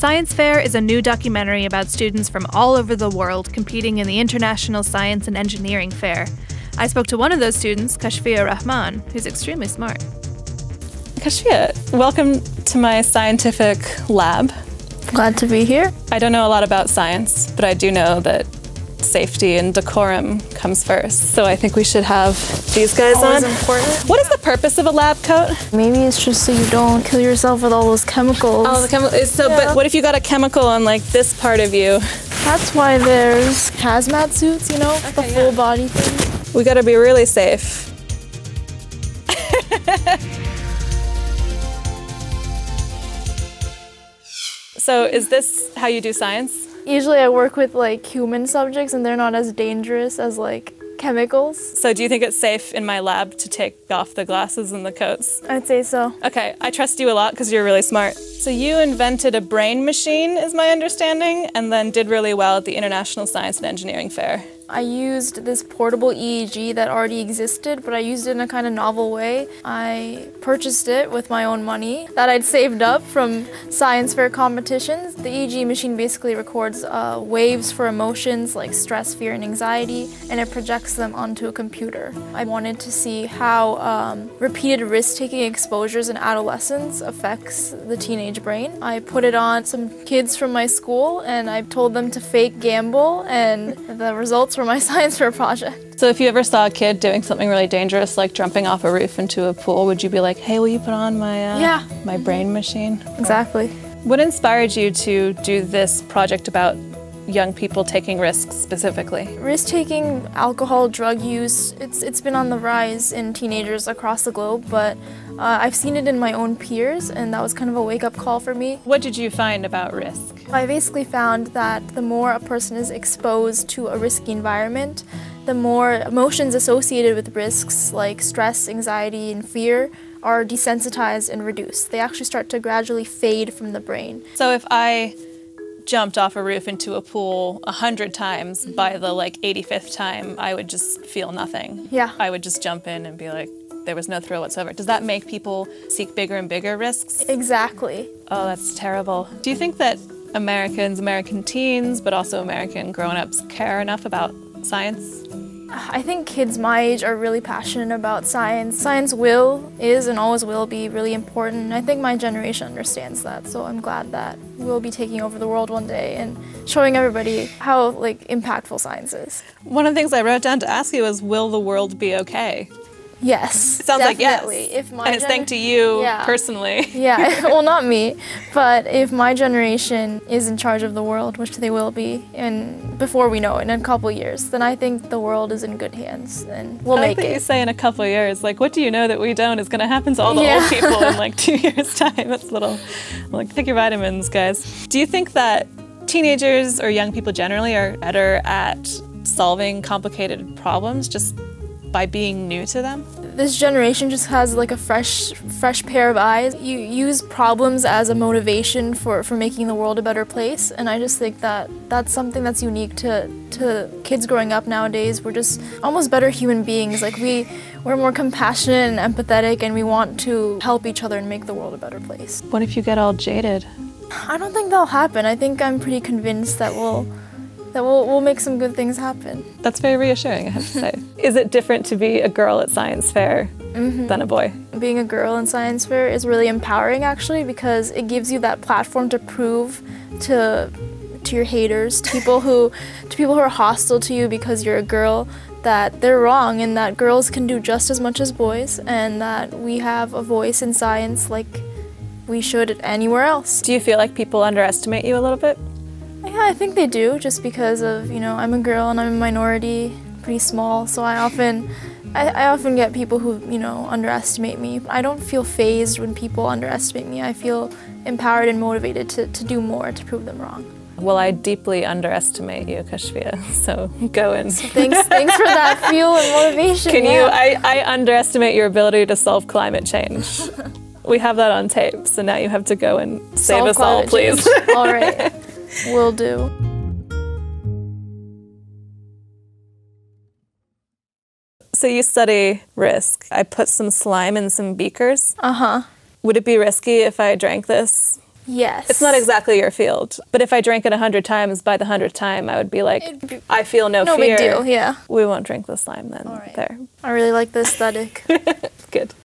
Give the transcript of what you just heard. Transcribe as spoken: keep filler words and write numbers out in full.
Science Fair is a new documentary about students from all over the world competing in the International Science and Engineering Fair. I spoke to one of those students, Kashfia Rahman, who's extremely smart. Kashfia, welcome to my scientific lab. Glad to be here. I don't know a lot about science, but I do know that safety and decorum comes first. So I think we should have these guys Always on. important. What is the purpose of a lab coat? Maybe it's just so you don't kill yourself with all those chemicals. Oh, the chemical. So, Yeah. but what if you got a chemical on like this part of you? That's why there's hazmat suits, you know, the Okay, full yeah. body thing. We got to be really safe. So, is this how you do science? Usually I work with like human subjects and they're not as dangerous as like chemicals. So, do you think it's safe in my lab to take off the glasses and the coats? I'd say so. Okay, I trust you a lot because you're really smart. So you invented a brain machine, is my understanding, and then did really well at the International Science and Engineering Fair. I used this portable E E G that already existed, but I used it in a kind of novel way. I purchased it with my own money that I'd saved up from science fair competitions. The E E G machine basically records uh, waves for emotions like stress, fear, and anxiety, and it projects them onto a computer. I wanted to see how um, repeated risk-taking exposures in adolescence affects the teenage brain. I put it on some kids from my school, and I told them to fake gamble, and the results were my science fair project. So if you ever saw a kid doing something really dangerous, like jumping off a roof into a pool, would you be like, hey, will you put on my, uh, Yeah. my brain machine? Exactly. What inspired you to do this project about young people taking risks specifically? Risk-taking, alcohol, drug use, it's, it's been on the rise in teenagers across the globe, but uh, I've seen it in my own peers, and that was kind of a wake-up call for me. What did you find about risk? I basically found that the more a person is exposed to a risky environment, the more emotions associated with risks like stress, anxiety, and fear are desensitized and reduced. They actually start to gradually fade from the brain. So if I jumped off a roof into a pool a hundred times, by the like eighty-fifth time, I would just feel nothing. Yeah. I would just jump in and be like, there was no thrill whatsoever. Does that make people seek bigger and bigger risks? Exactly. Oh, that's terrible. Do you think that Americans, American teens, but also American grown-ups care enough about science? I think kids my age are really passionate about science. Science will, is, and always will be really important. I think my generation understands that, so I'm glad that we'll be taking over the world one day and showing everybody how like impactful science is. One of the things I wrote down to ask you was, will the world be okay? Yes, It sounds definitely. like yes. If my and it's thanks to you Yeah. personally. Yeah, well, not me, but if my generation is in charge of the world, which they will be, and before we know it, in a couple years, then I think the world is in good hands, and we'll I make think it. you say in a couple of years, like, what do you know that we don't is going to happen to all the Yeah. old people in like two years' time? That's a little, like, take your vitamins, guys. Do you think that teenagers or young people generally are better at solving complicated problems just by being new to them? This generation just has like a fresh fresh pair of eyes. You use problems as a motivation for, for making the world a better place, and I just think that that's something that's unique to, to kids growing up nowadays. We're just almost better human beings. Like we, we're more compassionate and empathetic, and we want to help each other and make the world a better place. What if you get all jaded? I don't think that'll happen. I think I'm pretty convinced that we'll that we'll, we'll make some good things happen. That's very reassuring, I have to say. Is it different to be a girl at science fair mm-hmm. than a boy? Being a girl in science fair is really empowering, actually, because it gives you that platform to prove to to your haters, to people who to people who are hostile to you because you're a girl, that they're wrong, and that girls can do just as much as boys, and that we have a voice in science like we should anywhere else. Do you feel like people underestimate you a little bit? Yeah, I think they do, just because of, you know, I'm a girl and I'm a minority, pretty small, so I often, I, I often get people who, you know, underestimate me. I don't feel fazed when people underestimate me. I feel empowered and motivated to, to do more to prove them wrong. Well, I deeply underestimate you, Kashfia, so go in. So thanks, thanks for that fuel and motivation. Can yeah. you, I, I underestimate your ability to solve climate change. We have that on tape, so now you have to go and save Solve us all, please. All right. Will do. So you study risk. I put some slime in some beakers. Uh-huh. Would it be risky if I drank this? Yes. It's not exactly your field. But if I drank it a hundred times, by the hundredth time, I would be like, It'd be- I feel no, No fear. big deal, yeah. We won't drink this lime then. All right. There. I really like the aesthetic. Good.